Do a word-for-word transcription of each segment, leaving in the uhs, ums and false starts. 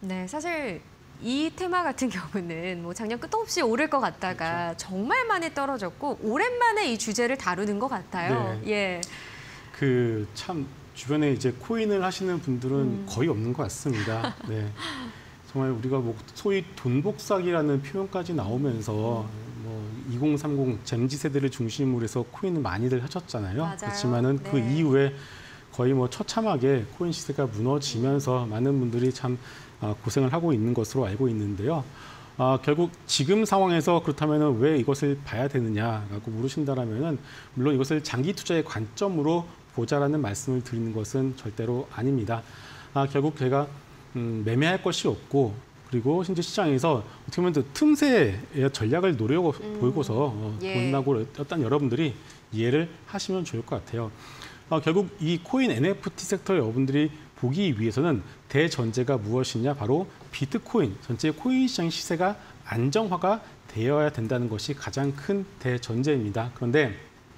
네, 사실 이 테마 같은 경우는 뭐 작년 끝도 없이 오를 것 같다가 그렇죠. 정말 많이 떨어졌고 오랜만에 이 주제를 다루는 것 같아요. 네. 예. 그 참 주변에 이제 코인을 하시는 분들은 음. 거의 없는 것 같습니다. 네. 정말 우리가 뭐 소위 돈복사기라는 표현까지 나오면서 뭐 이공삼공 잼지 세대를 중심으로 해서 코인을 많이들 하셨잖아요. 맞아요. 그렇지만은 네. 그 이후에 거의 뭐 처참하게 코인 시세가 무너지면서 많은 분들이 참 고생을 하고 있는 것으로 알고 있는데요. 아, 결국 지금 상황에서 그렇다면 왜 이것을 봐야 되느냐라고 물으신다라면은 물론 이것을 장기 투자의 관점으로 보자라는 말씀을 드리는 것은 절대로 아닙니다. 아, 결국 제가 음, 매매할 것이 없고 그리고 현재 시장에서 어떻게 보면 틈새의 전략을 노려 음, 보이고서 어, 예. 본다고 일단 여러분들이 이해를 하시면 좋을 것 같아요. 어, 결국 이 코인 엔에프티 섹터 여러분들이 보기 위해서는 대전제가 무엇이냐? 바로 비트코인, 전체 코인 시장 시세가 안정화가 되어야 된다는 것이 가장 큰 대전제입니다. 그런데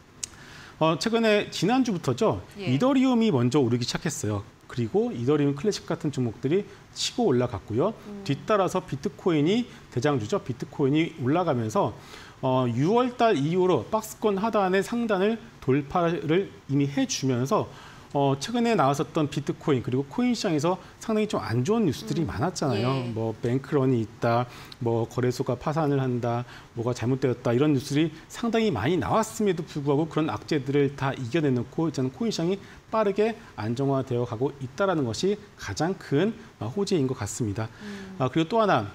어, 최근에 지난주부터죠. 예. 이더리움이 먼저 오르기 시작했어요. 그리고 이더리움 클래식 같은 종목들이 치고 올라갔고요. 음. 뒤따라서 비트코인이 대장주죠. 비트코인이 올라가면서 어, 유월 달 이후로 박스권 하단의 상단을 돌파를 이미 해주면서 어, 최근에 나왔었던 비트코인 그리고 코인 시장에서 상당히 좀 안 좋은 뉴스들이 음, 많았잖아요. 예. 뭐 뱅크런이 있다, 뭐 거래소가 파산을 한다, 뭐가 잘못되었다 이런 뉴스들이 상당히 많이 나왔음에도 불구하고 그런 악재들을 다 이겨내놓고 이제는 코인 시장이 빠르게 안정화되어 가고 있다는 것이 가장 큰 호재인 것 같습니다. 음. 아, 그리고 또 하나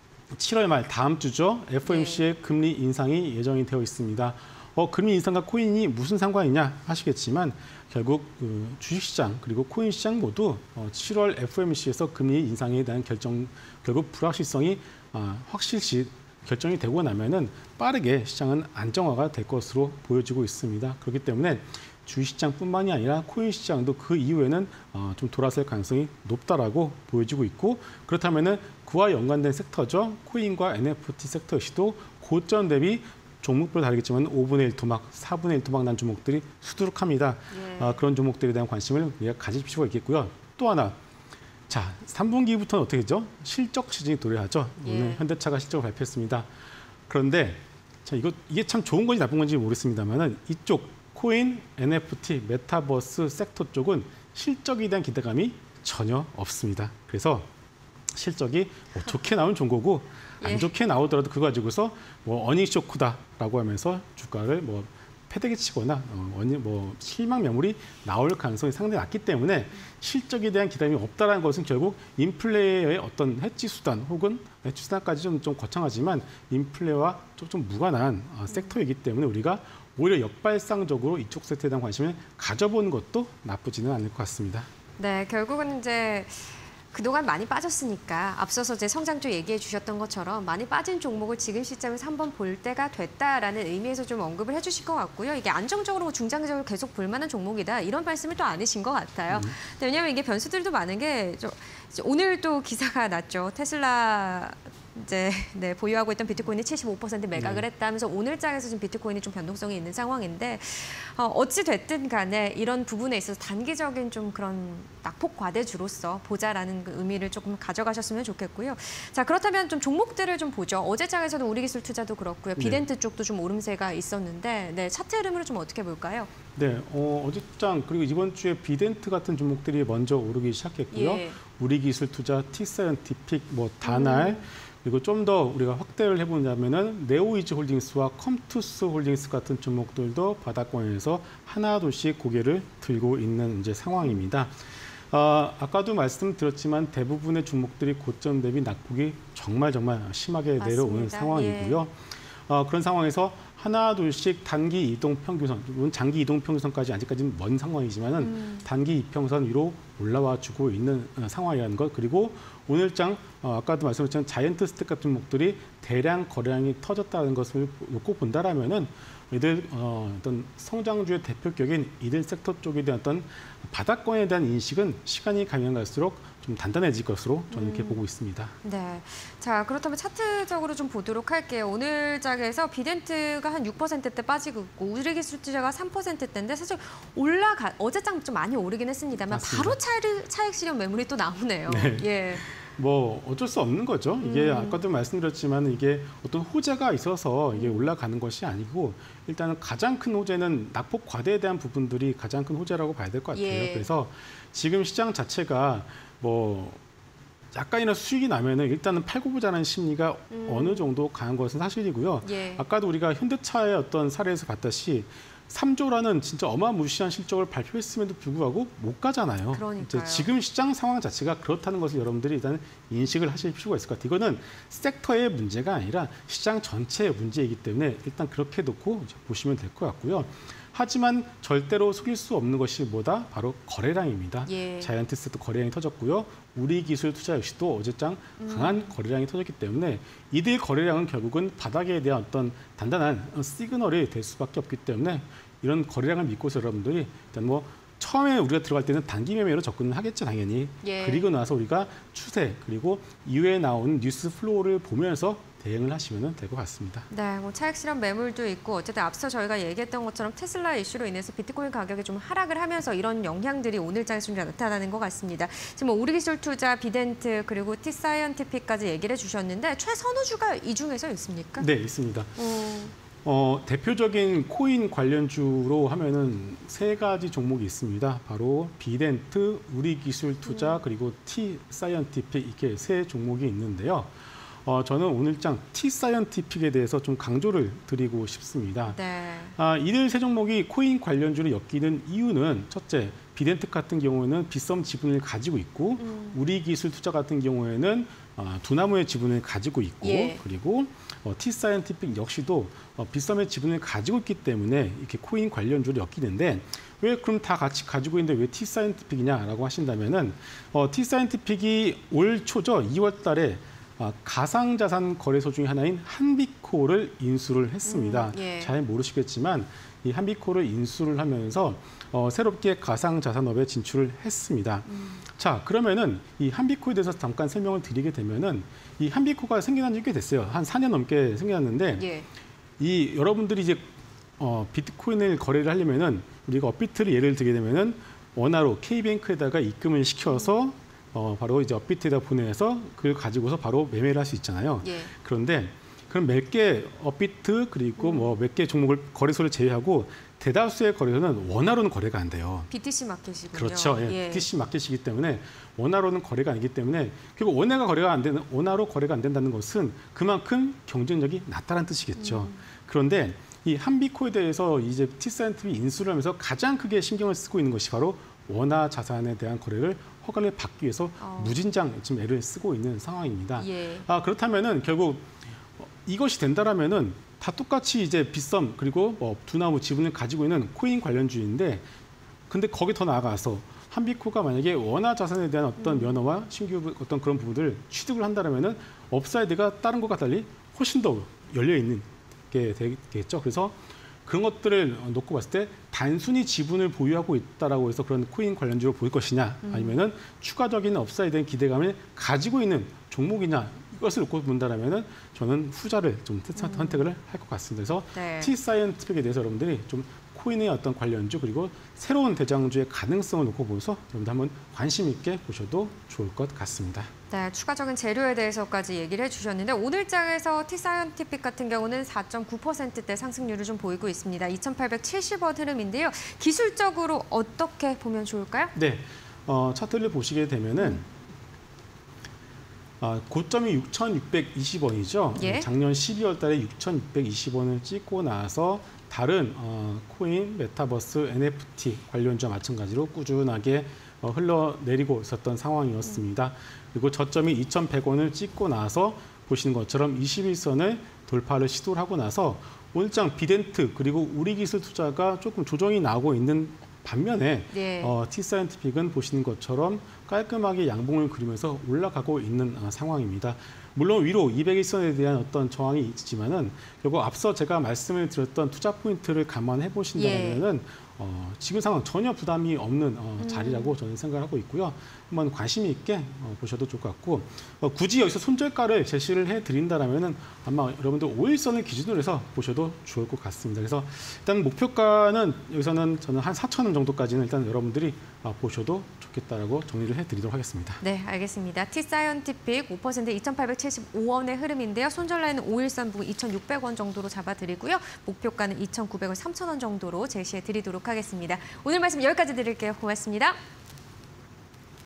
칠월 말 다음 주죠. 에프오엠씨의 네. 금리 인상이 예정이 되어 있습니다. 어, 금리 인상과 코인이 무슨 상관이냐 하시겠지만 결국 그 주식시장 그리고 코인 시장 모두 어, 칠월 에프오엠씨에서 금리 인상에 대한 결정 결국 불확실성이 어, 확실시 결정이 되고 나면은 빠르게 시장은 안정화가 될 것으로 보여지고 있습니다. 그렇기 때문에 주식시장뿐만이 아니라 코인 시장도 그 이후에는 어, 좀 돌아설 가능성이 높다라고 보여지고 있고 그렇다면은 그와 연관된 섹터죠. 코인과 엔에프티 섹터 역시도 고점 대비 종목별로 다르겠지만 오분의 일 토막, 사분의 일 토막 난 종목들이 수두룩합니다. 예. 아, 그런 종목들에 대한 관심을 우리가 가질 필요가 있겠고요. 또 하나, 자 삼 분기부터는 어떻게 되죠? 실적 시즌이 도래하죠. 예. 오늘 현대차가 실적을 발표했습니다. 그런데 자, 이거, 이게 참 좋은 건지 나쁜 건지 모르겠습니다만은 이쪽 코인, 엔에프티, 메타버스 섹터 쪽은 실적에 대한 기대감이 전혀 없습니다. 그래서 실적이 뭐 좋게 나온 종고고 안 예. 좋게 나오더라도 그거 가지고서 뭐 어닝 쇼크다라고 하면서 주가를 뭐 패대기 치거나 어, 어닝 뭐 실망 매물이 나올 가능성이 상당히 낮기 때문에 실적에 대한 기대감이 없다라는 것은 결국 인플레의 어떤 해지 수단 혹은 해지 수단까지 좀, 좀 거창하지만 인플레와 좀, 좀 무관한 어, 섹터이기 때문에 우리가 오히려 역발상적으로 이쪽 섹터에 대한 관심을 가져보는 것도 나쁘지는 않을 것 같습니다. 네, 결국은 이제 그동안 많이 빠졌으니까 앞서서 이제 성장주 얘기해 주셨던 것처럼 많이 빠진 종목을 지금 시점에서 한번 볼 때가 됐다라는 의미에서 좀 언급을 해주실 것 같고요. 이게 안정적으로 중장기적으로 계속 볼 만한 종목이다 이런 말씀을 또 아니신 것 같아요. 음. 왜냐하면 이게 변수들도 많은 게 저, 오늘 또 기사가 났죠. 테슬라 이제 네, 보유하고 있던 비트코인이 칠십오 퍼센트 매각을 네. 했다면서 오늘 장에서 좀 비트코인이 좀 변동성이 있는 상황인데 어, 어찌 됐든 간에 이런 부분에 있어서 단기적인 좀 그런 낙폭 과대주로서 보자라는 그 의미를 조금 가져가셨으면 좋겠고요. 자, 그렇다면 좀 종목들을 좀 보죠. 어제 장에서도 우리기술투자도 그렇고요. 비덴트 네. 쪽도 좀 오름세가 있었는데 네, 차트 흐름을 좀 어떻게 볼까요? 네, 어, 어제장 그리고 이번 주에 비덴트 같은 종목들이 먼저 오르기 시작했고요. 예. 우리기술투자, T사이언티픽, 뭐 다날 음. 그리고 좀 더 우리가 확대를 해보자면은 네오이즈 홀딩스와 컴투스 홀딩스 같은 종목들도 바닥권에서 하나둘씩 고개를 들고 있는 이제 상황입니다. 어, 아까도 말씀드렸지만 대부분의 종목들이 고점 대비 낙폭이 정말 정말 심하게 맞습니다. 내려오는 상황이고요. 예. 어, 그런 상황에서 하나 둘씩 단기 이동 평균선, 물론 장기 이동 평균선까지 아직까지는 먼 상황이지만은 음. 단기 이평선 위로 올라와 주고 있는 상황이라는 것. 그리고 오늘장 어, 아까도 말씀드렸지만 자이언트 스택 같은 종목들이 대량 거래량이 터졌다는 것을 놓고 본다라면은 이들 어, 어떤 성장주의 대표격인 이들 섹터 쪽에 대한 어떤 바닥권에 대한 인식은 시간이 가면 갈수록 좀 단단해질 것으로 저는 이렇게 음. 보고 있습니다. 네. 자, 그렇다면 차트적으로 좀 보도록 할게요. 오늘 장에서 비덴트가 한 육 퍼센트대 빠지고 있고 우리기술투자가 삼 퍼센트대인데 사실 올라가 어제장 좀 많이 오르긴 했습니다만 맞습니다. 바로 차익, 차익 실현 매물이 또 나오네요. 네. 예. 뭐 어쩔 수 없는 거죠. 이게 음. 아까도 말씀드렸지만 이게 어떤 호재가 있어서 이게 올라가는 것이 아니고 일단은 가장 큰 호재는 낙폭 과대에 대한 부분들이 가장 큰 호재라고 봐야 될 것 같아요. 예. 그래서 지금 시장 자체가 뭐 약간이나마 수익이 나면은 일단은 팔고 보자는 심리가 음. 어느 정도 강한 것은 사실이고요. 예. 아까도 우리가 현대차의 어떤 사례에서 봤다시 삼조라는 진짜 어마무시한 실적을 발표했음에도 불구하고 못 가잖아요. 그러니까요. 이제 지금 시장 상황 자체가 그렇다는 것을 여러분들이 일단 인식을 하실 필요가 있을 것 같아요. 이거는 섹터의 문제가 아니라 시장 전체의 문제이기 때문에 일단 그렇게 놓고 보시면 될 것 같고요. 하지만 절대로 속일 수 없는 것이 뭐다? 바로 거래량입니다. 예. 자이언티스도 거래량이 터졌고요. 우리기술 투자 역시도 어제장 강한 음. 거래량이 터졌기 때문에 이들 거래량은 결국은 바닥에 대한 어떤 단단한 시그널이 될 수밖에 없기 때문에 이런 거래량을 믿고서 여러분들이 일단 뭐 처음에 우리가 들어갈 때는 단기 매매로 접근을 하겠죠, 당연히. 예. 그리고 나서 우리가 추세 그리고 이후에 나오는 뉴스 플로우를 보면서 대응을 하시면 될 것 같습니다. 네, 뭐 차익 실현 매물도 있고 어쨌든 앞서 저희가 얘기했던 것처럼 테슬라 이슈로 인해서 비트코인 가격이 좀 하락을 하면서 이런 영향들이 오늘장에 좀 나타나는 것 같습니다. 지금 뭐 우리기술 투자, 비덴트 그리고 티사이언티픽까지 얘기를 해주셨는데 최선호주가 이 중에서 있습니까? 네, 있습니다. 어... 어, 대표적인 코인 관련주로 하면은 세 가지 종목이 있습니다. 바로 비덴트, 우리기술 투자 그리고 티사이언티픽 이렇게 세 종목이 있는데요. 어, 저는 오늘장 티사이언티픽에 대해서 좀 강조를 드리고 싶습니다. 네. 아, 이들 세 종목이 코인 관련주를 엮이는 이유는 첫째, 비덴트 같은 경우에는 빗썸 지분을 가지고 있고 음. 우리기술 투자 같은 경우에는 어, 두나무의 지분을 가지고 있고 예. 그리고 어, 티사이언티픽 역시도 어, 빗썸의 지분을 가지고 있기 때문에 이렇게 코인 관련주를 엮이는데 왜 그럼 다 같이 가지고 있는데 왜 티사이언티픽이냐라고 하신다면은 어, 티사이언티픽이 올 초죠 이월 달에 아, 가상자산 거래소 중에 하나인 한비코를 인수를 했습니다. 음, 예. 잘 모르시겠지만 이 한비코를 인수를 하면서 어, 새롭게 가상자산업에 진출을 했습니다. 음. 자, 그러면은 이 한비코에 대해서 잠깐 설명을 드리게 되면은 이 한비코가 생겨난 지 꽤 됐어요. 한 사 년 넘게 생겨났는데 예. 이 여러분들이 이제 어, 비트코인을 거래를 하려면은 우리가 업비트를 예를 들게 되면은 원화로 K뱅크에다가 입금을 시켜서 음. 어, 바로 이제 업비트에다 보내서 그걸 가지고서 바로 매매를 할 수 있잖아요. 예. 그런데 그럼 몇 개 업비트 그리고 음. 뭐 몇 개 종목을 거래소를 제외하고 대다수의 거래소는 원화로는 거래가 안 돼요. 비티씨 마켓이군요. 그렇죠. 예, 예. 비티씨 마켓이기 때문에 원화로는 거래가 아니기 때문에 결국 원화가 거래가 안 되는 원화로 거래가 안 된다는 것은 그만큼 경쟁력이 낮다는 뜻이겠죠. 음. 그런데 이 한비코에 대해서 이제 티사이언티픽이 인수를 하면서 가장 크게 신경을 쓰고 있는 것이 바로 원화 자산에 대한 거래를 허가를 받기 위해서 어. 무진장 지금 애를 쓰고 있는 상황입니다. 예. 아, 그렇다면은 결국 이것이 된다라면은 다 똑같이 이제 빗썸 그리고 뭐 두나무 지분을 가지고 있는 코인 관련주인데 근데 거기 더 나아가서 한비코가 만약에 원화 자산에 대한 어떤 음. 면허와 신규 어떤 그런 부분을 취득을 한다라면은 업사이드가 다른 것과 달리 훨씬 더 열려 있는 게 되겠죠. 그래서 그런 것들을 놓고 봤을 때 단순히 지분을 보유하고 있다라고 해서 그런 코인 관련주로 보일 것이냐 아니면은 추가적인 업사이드된 기대감을 가지고 있는 종목이냐 이것을 놓고 본다라면은 저는 후자를 좀 선택을 할 것 같습니다. 그래서 네. 티사이언티픽에 대해서 여러분들이 좀 코인의 어떤 관련주 그리고 새로운 대장주의 가능성을 놓고 보면서 여러분들 한번 관심 있게 보셔도 좋을 것 같습니다. 네, 추가적인 재료에 대해서까지 얘기를 해주셨는데 오늘장에서 티사이언티픽 같은 경우는 사 점 구 퍼센트대 상승률을 좀 보이고 있습니다. 이천팔백칠십 원 흐름인데요. 기술적으로 어떻게 보면 좋을까요? 네, 어, 차트를 보시게 되면은 음. 아, 고점이 육천육백이십 원이죠. 예? 작년 십이월 달에 육천육백이십 원을 찍고 나서 다른 어, 코인, 메타버스, 엔에프티 관련주와 마찬가지로 꾸준하게 어, 흘러내리고 있었던 상황이었습니다. 음. 그리고 저점이 이천백 원을 찍고 나서 보시는 것처럼 이십일 선을 돌파를 시도를 하고 나서 오늘장 비덴트 그리고 우리기술 투자가 조금 조정이 나오고 있는 반면에 네. 어, 티사이언티픽은 보시는 것처럼 깔끔하게 양봉을 그리면서 올라가고 있는 어, 상황입니다. 물론 위로 이백일 선에 대한 어떤 저항이 있지만은 결국 앞서 제가 말씀을 드렸던 투자 포인트를 감안해 보신다면은 예. 어, 지금 상황 전혀 부담이 없는 어, 자리라고 음. 저는 생각하고 있고요. 한번 관심 있게 어, 보셔도 좋을 것 같고 어, 굳이 여기서 손절가를 제시를 해드린다라면은 아마 여러분들 오일선을 기준으로 해서 보셔도 좋을 것 같습니다. 그래서 일단 목표가는 여기서는 저는 한 사천 원 정도까지는 일단 여러분들이 어, 보셔도 좋겠다라고 정리를 해드리도록 하겠습니다. 네, 알겠습니다. T사이언티픽 오 퍼센트 이천팔백칠십오 원의 흐름인데요. 손절라인은 오일삼 부근 이천육백 원 정도로 잡아드리고요. 목표가는 이천구백 원, 삼천 원 정도로 제시해드리도록 하겠습니다. 오늘 말씀 여기까지 드릴게요. 고맙습니다.